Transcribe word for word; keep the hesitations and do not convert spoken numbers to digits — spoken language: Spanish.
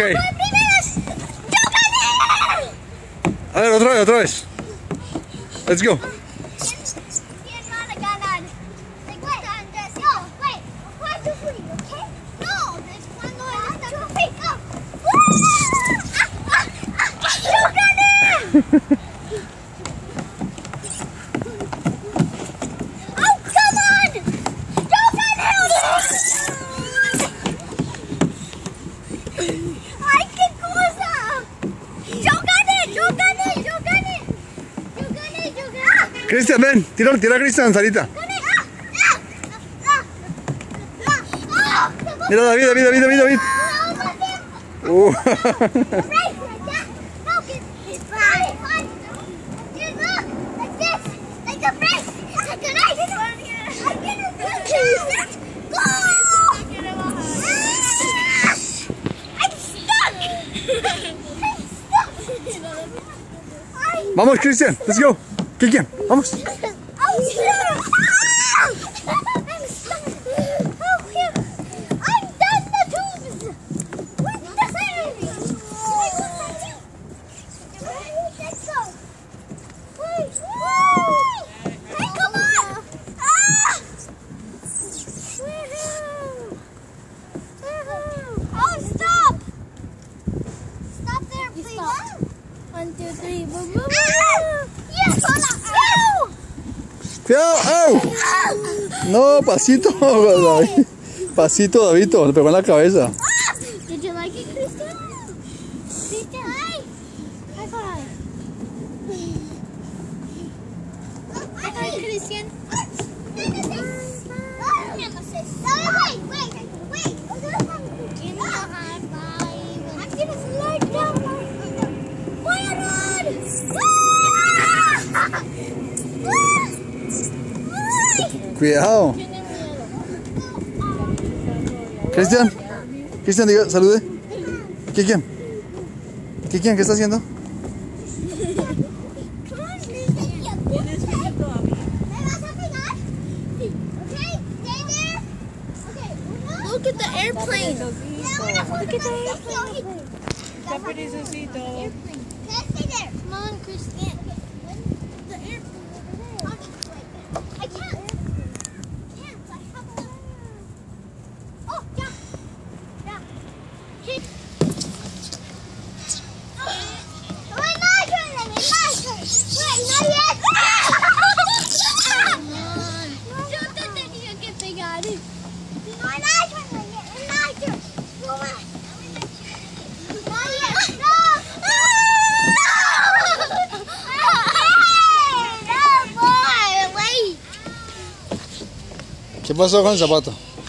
A ver, otra vez, otra vez. Let's go. Cristian, ven, tira, tira a Cristian, Sarita. Mira, David, David, David, David, David. Uh. Vamos, Cristian, let's go. Cristian, vamos. One, two, three, boom, boom. Cuidado, ¡au! No, pasito, David. Pasito, Davidito, le pegó en la cabeza. Did you like it, Christian? Christian, hi. High five. High five, Christian. Wait, wait, wait. Give me a high five. I'm gonna slide down. Fire on! Cuidado. Cristian, Cristian, diga, salude. Cristian, Cristian, ¿qué está haciendo? Look at the airplane. Look at the airplane. Come on, Christian. The airplane over there. I can't. Can't. I have a... Oh, yeah. Yeah. Kick. Oh, it's my turn. It's my turn. Wait, not yet. Yo te tenía que pegar. No, it's my turn. It's my turn. Come on. Not yet. No. ¿Qué pasó con el zapato?